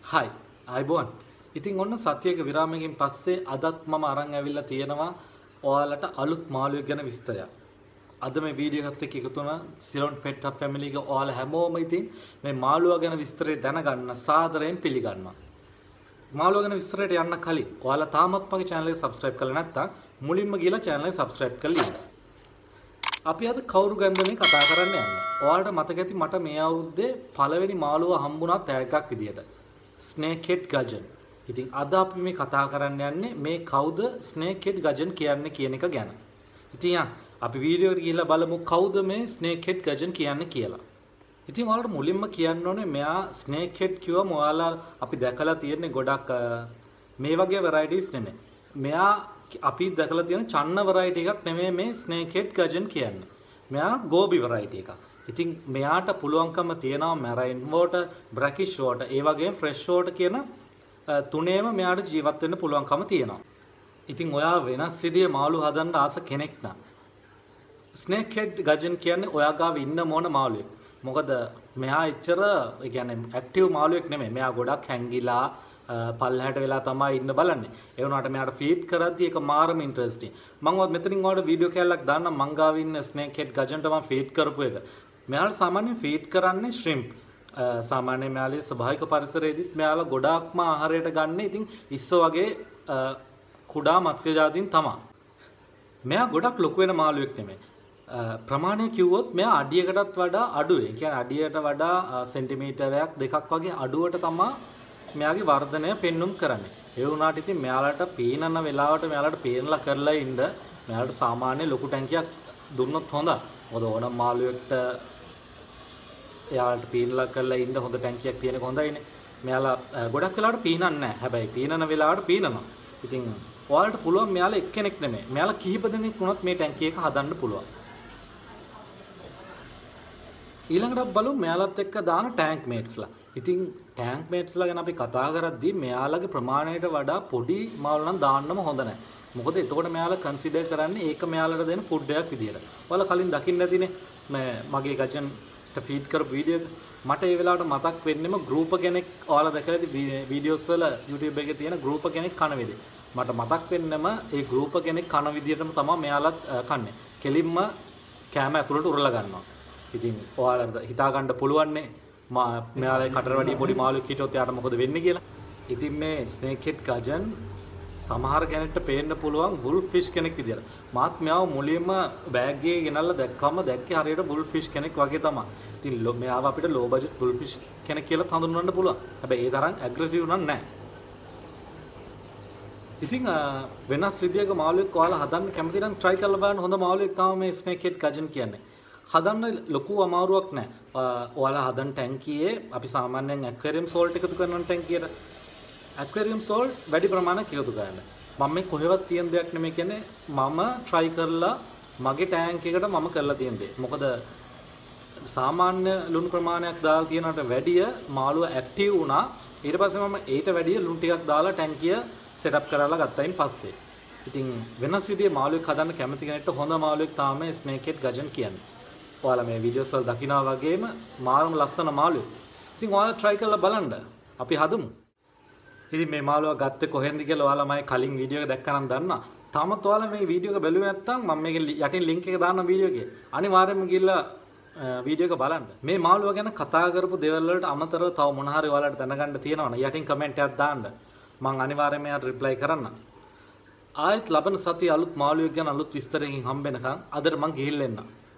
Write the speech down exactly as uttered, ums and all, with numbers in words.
හයි අයිබෝන්. ඉතින් ඔන්න සතියක විරාමයකින් පස්සේ අදත් මම අරන් ඇවිල්ලා තියෙනවා ඔයාලට අලුත් මාළුවෙක් ගැන විස්තරයක්. අද මේ වීඩියෝ එකත් එක්ක එකතු වුණා සිලොන් පෙට් හබ් ෆැමිලි එක ඔයාලා හැමෝම ඉතින් මේ මාළුවා ගැන විස්තරය දැනගන්න සාදරයෙන් පිළිගන්නවා. මාළුවා ගැන විස්තරයට යන්න කලින් ඔයාලා තාමත් මගේ channel එක subscribe කරලා නැත්නම් මුලින්ම ගිහලා channel එක subscribe කරලා ඉන්න. අපි අද කවුරු ගැනද කතා කරන්න යන්නේ. ඔයාලට මතක ඇති මට මේ අවුරුද්දේ පළවෙනි මාළුවා හම්බුණා තෑග්ගක් විදියට. ස්නේක් හෙඩ් ගජන්. ඉතින් අද අපි මේ කතා කරන්න යන්නේ මේ කවුද ස්නේක් හෙඩ් ගජන් කියන්නේ කියන එක ගැන. ඉතින් අපි වීඩියෝ එකට ගිහිල්ලා බලමු කවුද මේ ස්නේක් හෙඩ් ගජන් කියන්නේ කියලා. ඉතින් ඔයාලට මුලින්ම කියන්න ඕනේ මෙයා ස්නේක් හෙඩ් කිව්වම ඔයාලා අපි දැකලා තියෙන්නේ ගොඩක් මේ වගේ varieties නෙමෙයි. මෙයා අපි දැකලා තියෙන චන්න variety එකක් නෙමෙයි මේ ස්නේක් හෙඩ් ගජන් කියන්නේ. මෙයා ගෝබි variety එකක්. ඉතින් මෙයාට පුළුවන්කම තියෙනවා marine water, brackish water, ඒ වගේම fresh water කියන තුනේම මෙයාට ජීවත් වෙන්න පුළුවන්කම තියෙනවා. ඉතින් ඔයා වෙනස් විදිහේ මාළු හදන්න ආස කෙනෙක් නම් ස්නේක් හෙඩ් ගජන් කියන්නේ ඔයා ගාව ඉන්න මොන මාළුවෙක්. මොකද මෙයා එච්චර ඒ කියන්නේ ඇක්ටිව් මාළුවෙක් නෙමෙයි. මෙයා ගොඩක් හැංගිලා පල්ලහැට වෙලා තමයි ඉන්න බලන්නේ. ඒ වුණාට මෙයාට ෆීඩ් කරද්දී ඒක මාරම ඉන්ටරෙස්ටිං. මම මෙතනින් ඔයාලට වීඩියෝ කැලක් දාන්නම් මං ගාව ඉන්න ස්නේක් හෙඩ් ගජන්ට මම ෆීඩ් කරපු එක. මෙයාලා සාමාන්‍යයෙන් ෆීඩ් කරන්නේ ශ්‍රිම්ප්. සාමාන්‍යයෙන් මෙයාලේ ස්වභාවික පරිසරයේදීත් මෙයාලා ගොඩාක්ම ආහාරයට ගන්න. ඉතින් ඉස්ස වගේ කුඩා මත්ස්‍ය ජාතීන් තමයි. මෙයා ගොඩක් ලොකු වෙන මාළුවෙක් නෙමෙයි. ප්‍රමාණය කිව්වොත් මෙයා අඩියකටත් වඩා අඩුයි. ඒ කියන්නේ අඩියට වඩා සෙන්ටිමීටරයක් දෙකක් වගේ අඩුවට තමයි මෙයාගේ වර්ධනය පෙන්눔 කරන්නේ. ඒ වුණාට ඉතින් මෙයාලට පීනන වෙලාවට මෙයාලට පීනලා කරලා ඉන්න මෙයාලට සාමාන්‍ය ලොකු ටැංකියක් දුන්නොත් හොඳයි. මොකද ඕනම මාළුවෙක්ට එයාලට පීනලා කරලා ඉන්න හොඳ ටැංකියක් තියෙනක හොඳයිනේ. මෙයාලා ගොඩක් වෙලාවට පීනන්නේ නැහැ. හැබැයි පීනන වෙලාවට පීනනවා. ඉතින් ඔයාලට පුළුවන් මෙයාලා එක්කෙනෙක් නෙමෙයි. මෙයාලා කිහිප දෙනෙක් වුණත් මේ ටැංකිය එක හදන්න පුළුවන්. ඊළඟට බලමු මෙයාලත් එක්ක දාන ටැංක් මේට්ස්ලා. ඉතින් ටැංක් මේට්ස්ලා ගැන අපි කතා කරද්දී මෙයාලගේ ප්‍රමාණයට වඩා පොඩි මාළු නම් දාන්නම හොඳ නැහැ. මොකද එතකොට මෙයාලා කන්සිඩර් කරන්නේ ඒක මෙයාලට දෙන ෆුඩ් එකක් විදියට. ඔයාලා කලින් දකින්න ඇතිනේ මගේ ගජන්ට ෆීඩ් කරපු වීඩියෝ එක. මට ඒ වෙලාවට මතක් වෙන්නෙම ගෲප් කෙනෙක් ඔයාලා දැකලා ඇති වීඩියෝස් වල YouTube එකේ තියෙන ගෲප් කෙනෙක් කන විදිය. මට මතක් වෙන්නෙම ඒ ගෲප් කෙනෙක් කන විදියටම තමයි මෙයාලත් කන්නේ. කෙලින්ම කැම ඇතුළට උරලා ගන්නවා. ඉතින් ඔයාලට හිතා ගන්න පුළුවන්නේ මෙයාලේ කටර වැඩි පොඩි මාළුවෙක් හිටියොත් එයාට මොකද වෙන්නේ කියලා. ඉතින් මේ ස්නේක් හෙඩ් ගජන් සමහර කෙනෙක්ට පේන්න පුළුවන් බුල් ෆිෂ් කෙනෙක් විදියට. මාත් මෙයාව මුලින්ම බෑග් එකේ ගෙනල්ලා දැක්කම දැක්කේ හරියට බුල් ෆිෂ් කෙනෙක් වගේ තමයි. ඉතින් මෙයාව අපිට ලෝ බජට් බුල් ෆිෂ් කෙනෙක් කියලා හඳුන්වන්න පුළුවන්. හැබැයි ඒ තරම් ඇග්‍රෙසිව් නම් නැහැ. ඉතින් වෙනස් විදියක මාළුවෙක් ඔයාලා හදන්න කැමති නම් try කරලා බලන්න. හොඳ මාළුවෙක් තමයි මේ ස්නේක් හෙඩ් ගජන් කියන්නේ. හදන්න ලොකු අමාරුවක් නැහැ. ඔයාලා හදන ටැංකියේ අපි සාමාන්‍යයෙන් ඇක්වැරියම් සෝල්ට් එකතු කරන ටැංකියට ඇක්වැරියම් සෝල්ට් වැඩි ප්‍රමාණයක් එකතු කරන්න. මම මේ කොහෙවත් තියෙන දෙයක් නෙමෙයි කියන්නේ මම try කරලා මගේ ටැංක් එකට මම කරලා තියෙන දේ. මොකද සාමාන්‍ය ලුණු ප්‍රමාණයක් දාලා තියනකට වැඩිය මාළුව ඇක්ටිව් වුණා. ඊට පස්සේ මම ඊට වැඩිය ලුණු ටිකක් දාලා ටැංකිය සෙටප් කරලා ගත්තයින් පස්සේ. ඉතින් වෙනස් විදිහේ මාළුවෙක් හදන්න කැමති කෙනෙක්ට හොඳ මාළුවෙක් තමයි ස්නේක් හෙඩ් ගජන් කියන්නේ. ඔයාලා මේ වීඩියෝස් වල දකිනා වගේම මාරම ලස්සන මාළුවෙක්. ඉතින් ඔයාලා try කරලා බලන්න. අපි හදමු. ඉතින් මේ මාළුවා ගත්තේ කොහෙන්ද කියලා ඔයාලා මගේ කලින් වීඩියෝ එක දැක්කනම් දන්නවා. තාමත් ඔයාලා මේ වීඩියෝ එක බැලුවේ නැත්නම් මම මේකේ යටින් link එක දාන්නම් වීඩියෝ එකේ. අනිවාර්යයෙන්ම ගිහලා වීඩියෝ එක බලන්න. මේ මාළුවා ගැන කතා කරපු දේවල් වලට අමතරව තව මොන හරි ඔයාලට දැනගන්න තියෙනවනේ යටින් කමෙන්ට් එකක් දාන්න. මම අනිවාර්යයෙන්ම එයාට reply කරන්නම්. ආයෙත් ලබන සතිය අලුත් මාළුවෙක් ගැන අලුත් විස්තරයකින් හම්බ වෙනකන් අදට මම ගිහිල්ලා එන්නම්.